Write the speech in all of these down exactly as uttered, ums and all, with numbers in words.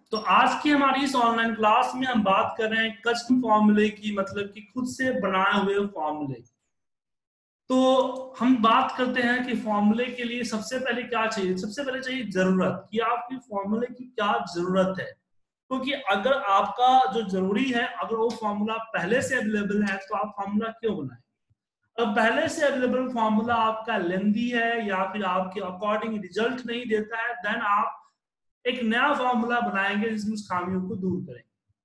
तो आज की हमारी इस ऑनलाइन क्लास में हम बात कर रहे हैं कस्टम फॉर्मूले की, मतलब कि खुद से बनाए हुए फॉर्मूले। तो हम बात करते हैं कि फॉर्मूले के लिए सबसे पहले क्या चाहिए। सबसे पहले चाहिए जरूरत, कि आपकी फॉर्मूले की क्या जरूरत है। क्योंकि तो अगर आपका जो जरूरी है, अगर वो फॉर्मूला पहले से अवेलेबल है तो आप फॉर्मूला क्यों बनाएं। अब पहले से अवेलेबल फॉर्मूला आपका लेंदी है या फिर आपके अकॉर्डिंग रिजल्ट नहीं देता है, देन आप एक नया फॉर्मूला बनाएंगे जिसमें उस खामियों को दूर करेंगे।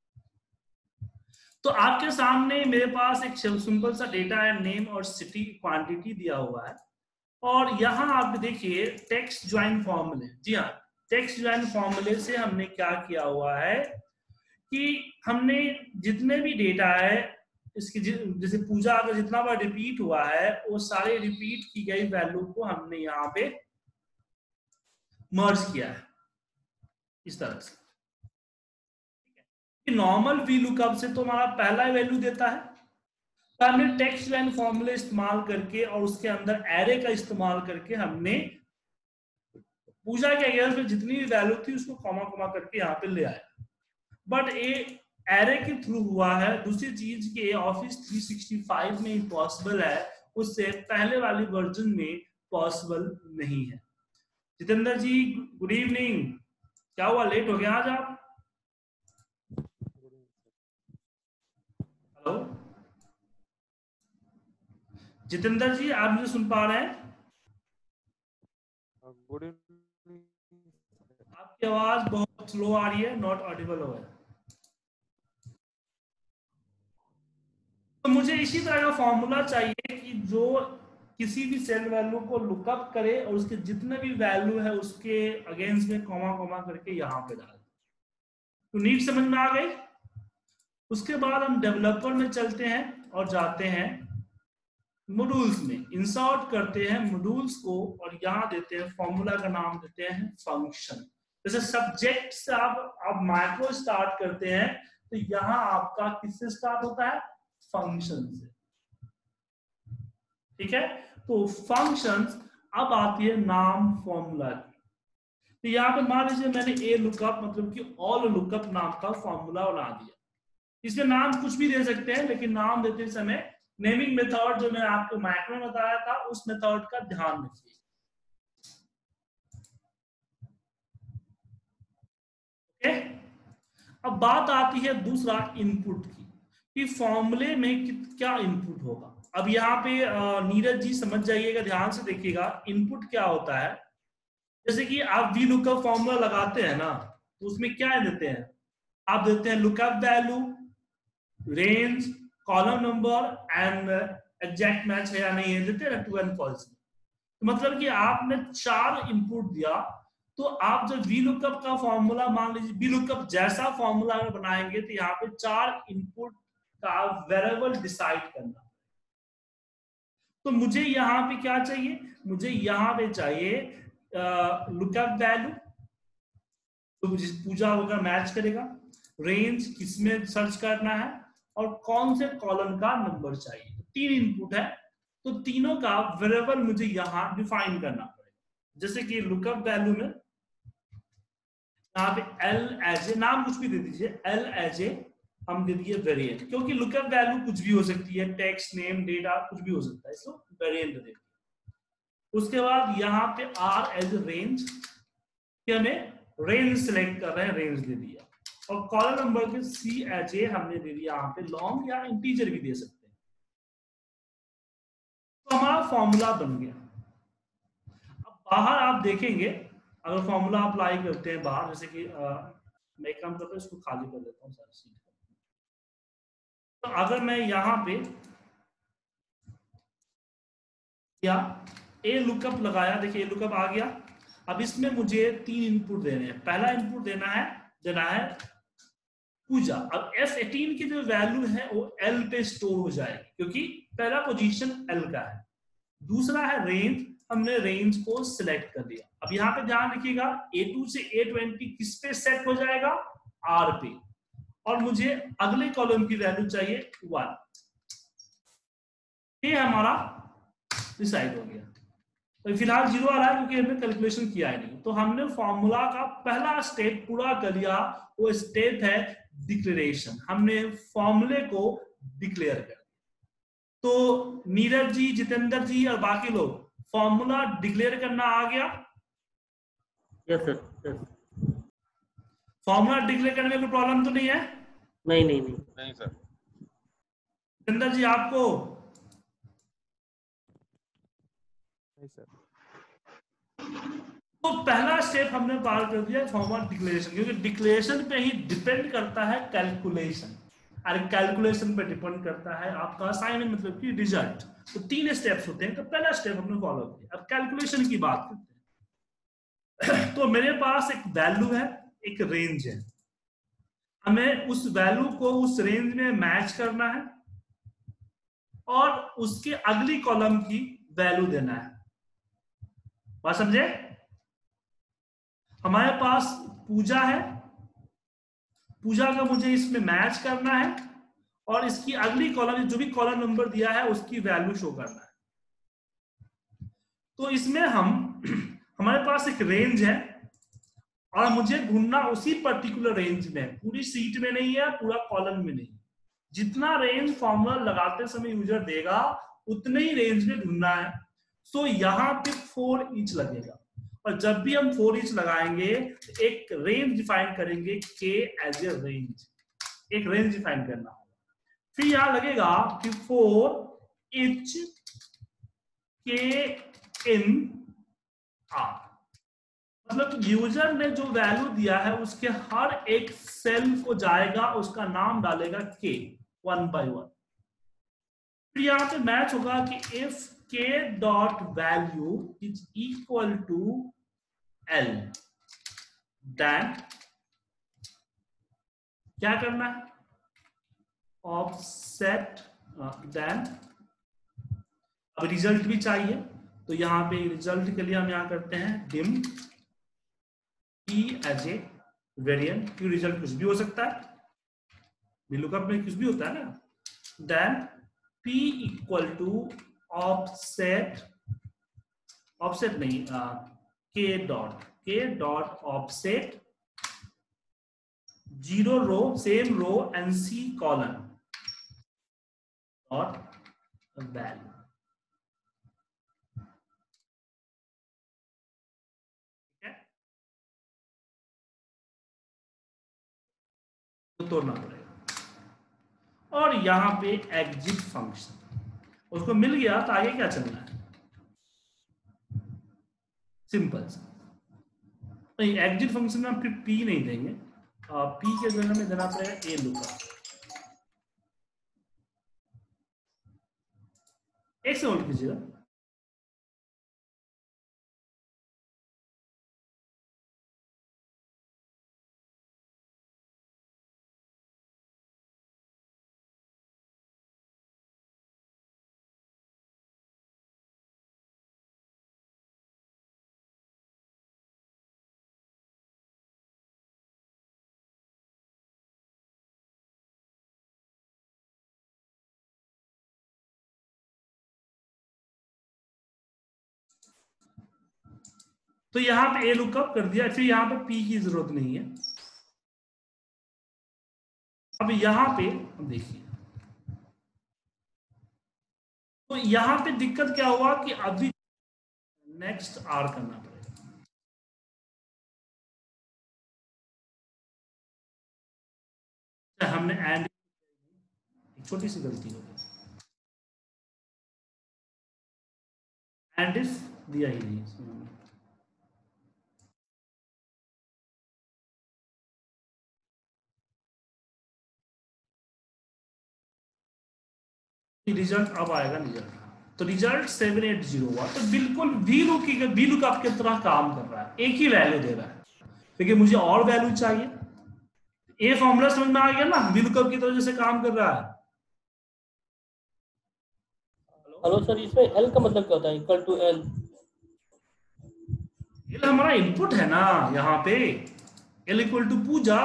तो आपके सामने मेरे पास एक सिंपल सा डेटा है, नेम और सिटी क्वांटिटी दिया हुआ है। और यहां आप देखिए टेक्स्ट ज्वाइन फॉर्मूले। जी हाँ, टेक्स्ट ज्वाइन फॉर्मूले से हमने क्या किया हुआ है कि हमने जितने भी डेटा है इसकी, जैसे पूजा अगर जितना बार रिपीट हुआ है वो सारे रिपीट की गई वैल्यू को हमने यहाँ पे मर्ज किया है इस तरह से। नॉर्मल वी लुकअप से तो हमारा पहला वैल्यू देता है, तो हमने टेक्स्ट लाइन फॉर्मूले इस्तेमाल करके और उसके अंदर एरे का इस्तेमाल करके हमने पूजा के अगेंस्ट में जितनी भी वैल्यू थी उसको कॉमा कॉमा करके यहाँ पे ले आया। बट ये एरे के थ्रू हुआ है। दूसरी चीज के ऑफिस थ्री सिक्सटी फाइव में ही पॉसिबल है, उससे पहले वाली वर्जन में पॉसिबल नहीं है। जितेंद्र जी गुड इवनिंग, क्या हुआ लेट हो गया आज आप? हेलो जितेंद्र जी, आप मुझे सुन पा रहे हैं? Good evening. आपकी आवाज बहुत स्लो आ रही है, नॉट ऑडिबल हो है। तो मुझे इसी तरह का फॉर्मूला चाहिए कि जो किसी भी सेल वैल्यू को लुकअप करे और उसके जितने भी वैल्यू है उसके अगेंस्ट में कॉमा कॉमा करके यहाँ पे डाले। तो नीड समझ में आ गई? उसके बाद हम डेवलपर में चलते हैं और जाते हैं मॉड्यूल्स में, इंसर्ट करते हैं मॉड्यूल्स को और यहाँ देते हैं फॉर्मूला का नाम देते हैं फंक्शन। जैसे सब्जेक्ट से आप आप माइक्रो स्टार्ट करते हैं तो यहाँ आपका किससे स्टार्ट होता है? फंक्शन से। ठीक है, तो फंक्शंस अब आती है नाम फॉर्मूला की। तो यहाँ पे मान लीजिए मैंने ए लुकअप मतलब कि ऑल लुकअप नाम का फॉर्मूला बना दिया। इसमें नाम कुछ भी दे सकते हैं, लेकिन नाम देते समय नेमिंग मेथड जो मैंने आपको माइक्रो में बताया था उस मेथड का ध्यान रखिए। ओके, अब बात आती है दूसरा इनपुट की, कि फॉर्मूले में क्या इनपुट होगा। अब यहाँ पे नीरज जी समझ जाइएगा, ध्यान से देखिएगा इनपुट क्या होता है। जैसे कि आप वी लुकअप फॉर्मूला लगाते हैं ना, तो उसमें क्या देते हैं? आप देते हैं lookup value, range, column number and exact match है या नहीं है, देते हैं ट्रू एंड फॉल्स। मतलब कि आपने चार इनपुट दिया, तो आप जब वी लुकअप का फॉर्मूला मान लीजिए वी लुकअप जैसा फॉर्मूला बनाएंगे तो यहाँ पे चार इनपुट का वेरिएबल डिसाइड करना। तो मुझे यहाँ पे क्या चाहिए? मुझे यहाँ पे चाहिए लुकअप वैल्यू, तो जिस पूजा होगा मैच करेगा, रेंज किसमें सर्च करना है, और कौन से कॉलम का नंबर चाहिए। तो तीन इनपुट है, तो तीनों का वेरिएबल मुझे यहाँ डिफाइन करना पड़ेगा। जैसे कि लुकअप वैल्यू में यहाँ पे एल एज ए, नाम कुछ भी दे दीजिए, एल एज ए हम दे दिए वेरिएंट, क्योंकि लुकअप वैल्यू कुछ भी हो सकती है, टेक्स्ट नेम डेटा कुछ भी हो सकता है, इसको वेरिएंट दे दिए। उसके बाद यहाँ पे आर एज रेंज, कि हमें रेंज सिलेक्ट कर रहे हैं, रेंज दे दिया। और कॉलम नंबर के सी एच ए हमने दे दिया यहाँ पे लॉन्ग या इंटीजर भी दे सकते हैं। तो हमारा फॉर्मूला बन गया। अब बाहर आप देखेंगे, अगर फॉर्मूला अप्लाई करते हैं बाहर, जैसे कि आ, मैं काम करता हूँ, इसको खाली कर देता हूँ सारी सीट। तो अगर मैं यहाँ पे या ए लुकअप लगाया, देखिए ए लुकअप आ गया। अब इसमें मुझे तीन इनपुट देने हैं। पहला इनपुट देना है देना है पूजा। अब एफ एटीन की जो वैल्यू है वो एल पे स्टोर हो जाएगी, क्योंकि पहला पोजीशन एल का है। दूसरा है रेंज, हमने रेंज को सिलेक्ट कर दिया। अब यहाँ पे ध्यान रखिएगा ए टू से ए ट्वेंटी किस पे सेट हो जाएगा? आर पे। और मुझे अगले कॉलम की वैल्यू चाहिए वन। ये हमारा डिसाइड हो गया। तो फिलहाल जीरो आ रहा है क्योंकि हमने कैलकुलेशन किया है नहीं। तो हमने फॉर्मूला का पहला स्टेप पूरा कर लिया, वो स्टेप है डिक्लेरेशन। हमने फॉर्मूले को डिक्लेयर कर दिया। तो नीरज जी, जितेंद्र जी और बाकी लोग, फॉर्मूला डिक्लेयर करना आ गया? Yes sir, yes. Formula declare करने में कोई प्रॉब्लम तो नहीं है? नहीं नहीं नहीं नहीं सर। जितेंद्र जी आपको? नहीं सर। तो पहला स्टेप हमने पार कर दिया फॉर्मूला डिक्लेरेशन, क्योंकि डिक्लेरेशन पे ही डिपेंड करता है कैलकुलेशन, और कैलकुलेशन पे डिपेंड करता है आपका असाइनमेंट, मतलब कि रिजल्ट। तो तीन स्टेप्स होते हैं, तो पहला स्टेप हमने फॉलो किया। अब कैलकुलेशन की बात करते हैं। तो मेरे पास एक वैल्यू है, एक रेंज है, हमें उस वैल्यू को उस रेंज में मैच करना है और उसके अगली कॉलम की वैल्यू देना है। बात समझे? हमारे पास पूजा है, पूजा का मुझे इसमें मैच करना है और इसकी अगली कॉलम, जो भी कॉलम नंबर दिया है उसकी वैल्यू शो करना है। तो इसमें हम हमारे पास एक रेंज है और मुझे ढूंढना उसी पर्टिकुलर रेंज में, पूरी सीट में नहीं है, पूरा कॉलम में नहीं। जितना रेंज फॉर्मूला लगाते समय यूजर देगा उतने ही रेंज में ढूंढना है। सो यहाँ पे फोर ईच लगेगा, और जब भी हम फोर ईच लगाएंगे तो एक रेंज डिफाइन करेंगे के एज ए रेंज, एक रेंज डिफाइन करना होगा। फिर यहां लगेगा कि फोर ईच के इन आर, मतलब यूजर ने जो वैल्यू दिया है उसके हर एक सेल को जाएगा, उसका नाम डालेगा के, वन बाय वन। फिर यहां पे मैच होगा कि if k dot value is equal to L, then क्या करना है, ऑफसेट, देन अब रिजल्ट भी चाहिए, तो यहां पे रिजल्ट के लिए हम यहां करते हैं dim p as a variant, क्यों रिजल्ट कुछ भी हो सकता है, लुकअप में कुछ भी होता है ना। Then p equal to offset, offset नहीं, k dot k dot offset zero row, same row and C column dot value. तोड़ना पड़ेगा। और यहां पे एग्जिट फंक्शन, उसको मिल गया तो आगे क्या चलना है, सिंपल सा। नहीं, एग्जिट फंक्शन में हम फिर पी नहीं देंगे, पी के जगह में देना पड़ेगा ए लुकअप। एक से होल्ड कीजिएगा। तो यहां पे ए लुकअप कर दिया, फिर यहां पे पी की जरूरत नहीं है। अब यहां पे देखिए, तो यहां पे दिक्कत क्या हुआ कि अभी नेक्स्ट आर करना पड़ेगा। हमने एंड, छोटी सी गलती हो गई, एंड इफ दिया ही नहीं। रिजल्ट अब आएगा रिजल्ट, तो रिजल्ट सेवन एट जीरो हुआ, तो बिल्कुल वी लुक की वी लुकअप की तरह काम कर रहा है, एक ही वैल्यू दे रहा है, लेकिन मुझे और वैल्यू चाहिए। ए फॉर्मूला समझ में आ गया ना, वी लुकअप की तरह जैसे काम कर रहा है। हेलो सर, इसमें एल का मतलब क्या होता है, इक्वल टू एल? एल हमारा इनपुट है ना, यहाँ पे एल इक्वल टू पूजा।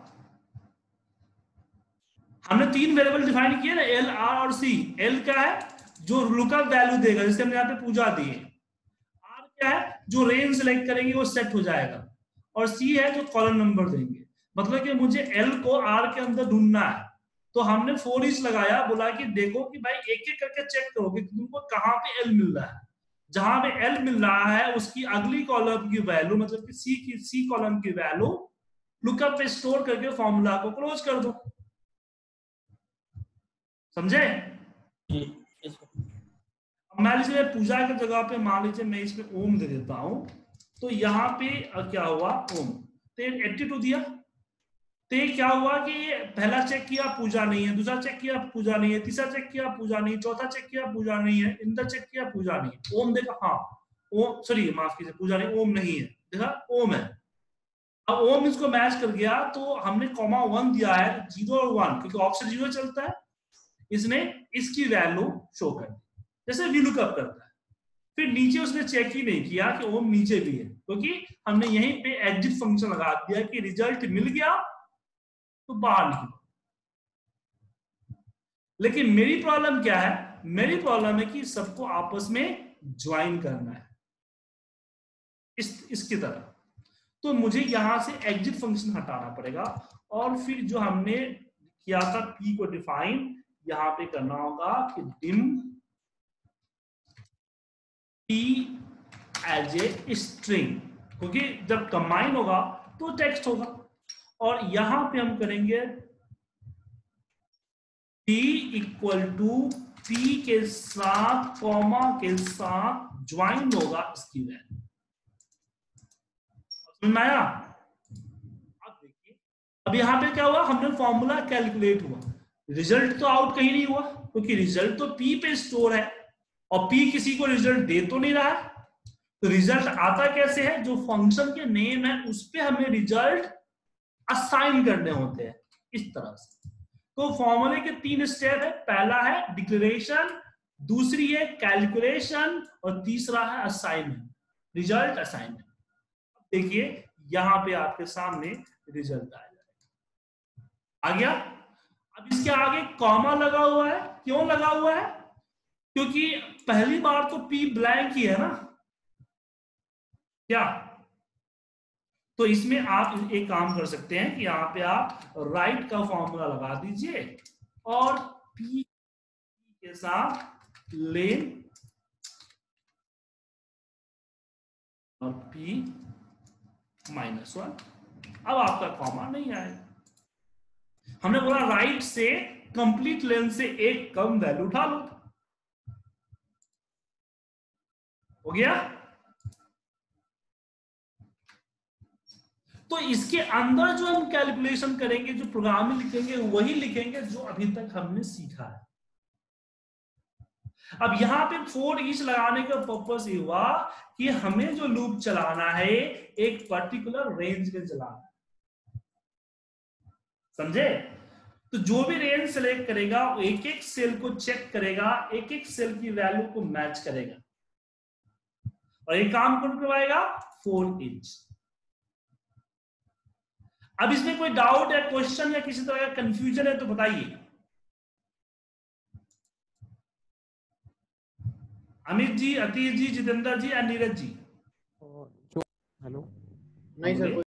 हमने तीन वेरिएबल डिफाइन किए ना, एल, आर और सी। एल क्या है, जो लुकअप वैल्यू देगा, जैसे हमने यहाँ पे पूजा दी है। क्या है, जो रेंज सेलेक्ट करेंगे वो सेट हो जाएगा, और सी है जो कॉलम नंबर देंगे। मतलब कि मुझे एल को आर के अंदर ढूंढना है, तो हमने फोर ईच लगाया, बोला कि देखो कि भाई एक एक करके चेक करो कि तुमको कहाँ पे एल मिल रहा है। जहां पे एल मिल रहा है उसकी अगली कॉलम की वैल्यू, मतलब कि सी की सी कॉलम की वैल्यू लुकअप पे स्टोर करके फॉर्मूला को क्लोज कर दो। समझे? जी जी सर। मान लीजिए पूजा की जगह पे मान लीजिए मैं इसमें ओम दे देता हूं, तो यहाँ पे क्या हुआ, ओम, तो एट्टी टू दिया, तो ये क्या हुआ कि पहला चेक किया पूजा नहीं है, दूसरा चेक किया पूजा नहीं है, तीसरा चेक किया पूजा नहीं, चौथा चेक किया पूजा नहीं है, इंदर चेक किया पूजा नहीं है, ओम देखा, हाँ ओम, सॉरी माफ कीजिए, पूजा नहीं, ओम नहीं है, देखा ओम है। अब ओम इसको मैच कर गया, तो हमने कॉमा वन दिया है, जीरो और वन, क्योंकि ऑप्शन जीरो चलता है, इसने इसकी वैल्यू शो कर दी, जैसे वी लुकअप करता है। फिर नीचे उसने चेक ही नहीं किया कि ओम नीचे भी है, क्योंकि तो हमने यहीं पे एग्जिट फंक्शन लगा दिया कि रिजल्ट मिल गया तो बाहर निकलो। लेकिन मेरी प्रॉब्लम क्या है, मेरी प्रॉब्लम है कि सबको आपस में ज्वाइन करना है इस इसकी तरह, तो मुझे यहां से एग्जिट फंक्शन हटाना पड़ेगा, और फिर जो हमने किया था पी को डिफाइन यहां पे करना होगा कि dim P as a string, क्योंकि जब कंबाइन होगा तो टेक्स्ट होगा, और यहां पे हम करेंगे p इक्वल टू p के साथ कॉमा के साथ ज्वाइन होगा इसकी वैल्यू। समझ में आया? अब देखिए, अब यहां पे क्या हुआ, हमने फॉर्मूला कैलकुलेट हुआ, रिजल्ट तो आउट कहीं नहीं हुआ, क्योंकि रिजल्ट तो p पे स्टोर है, और p किसी को रिजल्ट दे तो नहीं रहा है, तो रिजल्ट आता कैसे है, जो फंक्शन के नेम है उस पे हमें रिजल्ट असाइन करने होते हैं इस तरह से। तो फॉर्मूले के तीन स्टेप है, पहला है डिक्लेरेशन, दूसरी है कैलकुलेशन, और तीसरा है असाइनमेंट, रिजल्ट असाइनमेंट। देखिए यहां पे आपके सामने रिजल्ट आ जाएगा, आ गया। अब इसके आगे कॉमा लगा हुआ है, क्यों लगा हुआ है, क्योंकि पहली बार तो पी ब्लैंक ही है ना, क्या? तो इसमें आप एक काम कर सकते हैं कि यहां पे आप राइट का फॉर्मूला लगा दीजिए, और पी के साथ लेन और पी माइनस वन। अब आपका कॉमा नहीं आएगा, हमने बोला राइट से कंप्लीट लेंथ से एक कम वैल्यू उठा लो, हो गया। तो इसके अंदर जो हम कैलकुलेशन करेंगे, जो प्रोग्राम में लिखेंगे वही लिखेंगे जो अभी तक हमने सीखा है। अब यहां पे फोर ईच लगाने का पर्पस ये हुआ कि हमें जो लूप चलाना है एक पर्टिकुलर रेंज में चलाना है, समझे? तो जो भी रेंज सेलेक्ट करेगा वो एक एक सेल को चेक करेगा, एक एक सेल की वैल्यू को मैच करेगा, और ये काम कौन करवाएगा, फोर ईच। अब इसमें कोई डाउट या क्वेश्चन या किसी तरह का कंफ्यूजन है तो बताइए। अमित जी, अतीश जी, जितेंद्र जी या नीरज जी? हेलो। नहीं सर।